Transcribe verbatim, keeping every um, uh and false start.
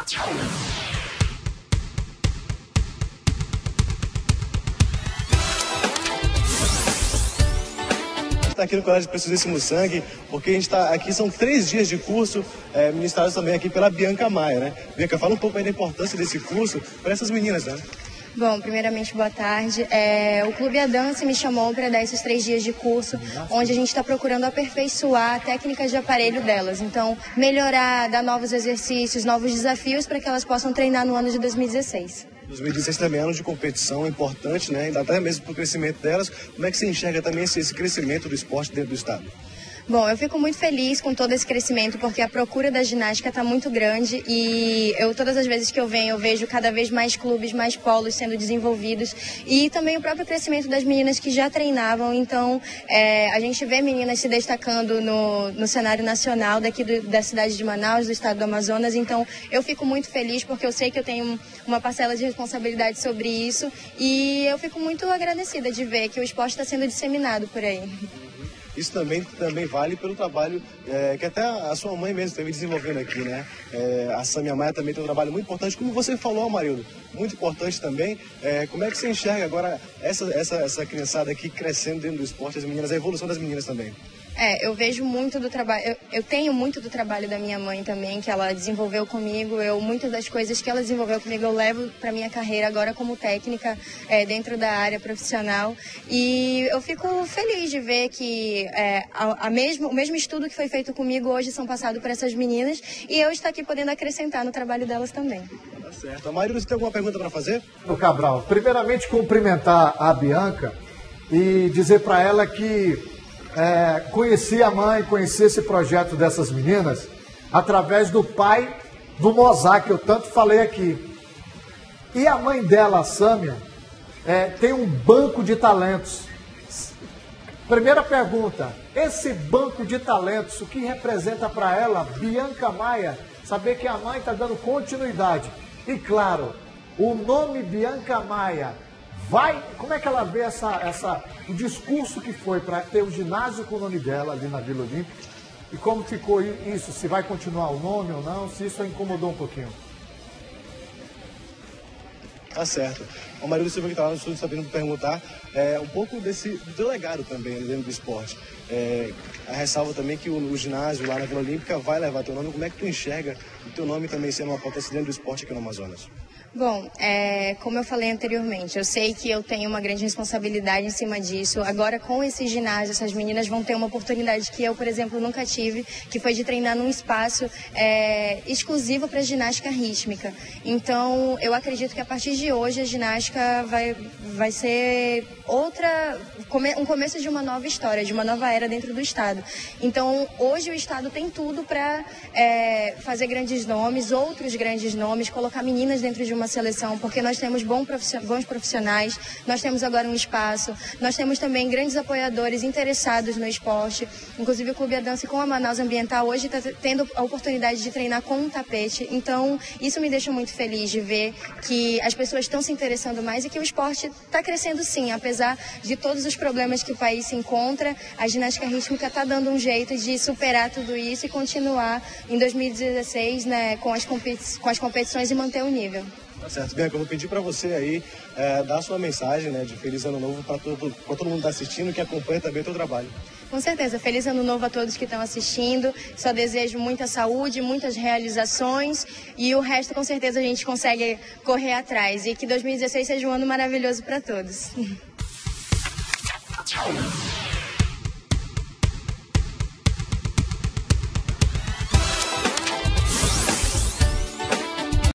Está aqui no Colégio Preciosíssimo Sangue, porque a gente está aqui, são três dias de curso, é, ministrados também aqui pela Bianca Maia, né? Bianca, fala um pouco aí da importância desse curso para essas meninas, né? Bom, primeiramente, boa tarde. É, o Clube A Dança me chamou para dar esses três dias de curso, onde a gente está procurando aperfeiçoar técnicas de aparelho delas. Então, melhorar, dar novos exercícios, novos desafios para que elas possam treinar no ano de dois mil e dezesseis. dois mil e dezesseis também é ano de competição importante, né? Ainda até mesmo para o crescimento delas. Como é que você enxerga também esse, esse crescimento do esporte dentro do estado? Bom, eu fico muito feliz com todo esse crescimento, porque a procura da ginástica está muito grande e eu, todas as vezes que eu venho, eu vejo cada vez mais clubes, mais polos sendo desenvolvidos e também o próprio crescimento das meninas que já treinavam. Então, é, a gente vê meninas se destacando no, no cenário nacional daqui do, da cidade de Manaus, do estado do Amazonas. Então, eu fico muito feliz porque eu sei que eu tenho uma parcela de responsabilidade sobre isso e eu fico muito agradecida de ver que o esporte está sendo disseminado por aí. Isso também, também vale pelo trabalho é, que até a sua mãe mesmo esteve desenvolvendo aqui, né? É, a Samia Maia também tem um trabalho muito importante, como você falou, Amarildo, muito importante também. É, como é que você enxerga agora essa, essa, essa criançada aqui crescendo dentro do esporte, as meninas, a evolução das meninas também? É, eu vejo muito do trabalho, eu, eu tenho muito do trabalho da minha mãe também, que ela desenvolveu comigo. Eu, muitas das coisas que ela desenvolveu comigo eu levo para minha carreira agora como técnica, é, dentro da área profissional. E eu fico feliz de ver que é, a, a mesmo, o mesmo estudo que foi feito comigo hoje são passados para essas meninas e eu estou aqui podendo acrescentar no trabalho delas também. Tá certo. Amarildo, você tem alguma pergunta para fazer? O Cabral, primeiramente cumprimentar a Bianca e dizer para ela que É, conheci a mãe, conheci esse projeto dessas meninas através do pai do Mozart, que eu tanto falei aqui. E a mãe dela, a Sâmia, é, tem um banco de talentos. Primeira pergunta, esse banco de talentos, o que representa para ela, Bianca Maia, saber que a mãe está dando continuidade. E claro, o nome Bianca Maia, vai, como é que ela vê essa, essa, o discurso que foi para ter o ginásio com o nome dela ali na Vila Olímpica e como ficou isso, se vai continuar o nome ou não, se isso a incomodou um pouquinho? Tá certo. O Amarildo Silva que estava no estúdio sabendo perguntar é, um pouco desse do legado também dentro do esporte. É, a ressalva também que o, o ginásio lá na Vila Olímpica vai levar teu nome. Como é que tu enxerga o teu nome também sendo uma potência dentro do esporte aqui no Amazonas? Bom, é, como eu falei anteriormente, eu sei que eu tenho uma grande responsabilidade em cima disso. Agora, com esse ginásio, essas meninas vão ter uma oportunidade que eu, por exemplo, nunca tive, que foi de treinar num espaço é, exclusivo para ginástica rítmica. Então, eu acredito que a partir de hoje a ginástica vai, vai ser outra, um começo de uma nova história, de uma nova era dentro do estado. Então, hoje o estado tem tudo para é, fazer grandes nomes, outros grandes nomes, colocar meninas dentro de uma seleção, porque nós temos bons profissionais, nós temos agora um espaço, nós temos também grandes apoiadores interessados no esporte, inclusive o Clube A Dança com a Manaus Ambiental hoje está tendo a oportunidade de treinar com um tapete. Então isso me deixa muito feliz de ver que as pessoas estão se interessando mais e que o esporte está crescendo sim, apesar de todos os problemas que o país se encontra, a ginástica rítmica está dando um jeito de superar tudo isso e continuar em dois mil e dezesseis, né, com as, competi- com as competições e manter o nível. Tá certo, Bianca, eu vou pedir para você aí é, dar a sua mensagem, né, de Feliz Ano Novo para todo, todo mundo que está assistindo, que acompanha também o teu trabalho. Com certeza, Feliz Ano Novo a todos que estão assistindo, só desejo muita saúde, muitas realizações e o resto com certeza a gente consegue correr atrás e que dois mil e dezesseis seja um ano maravilhoso para todos.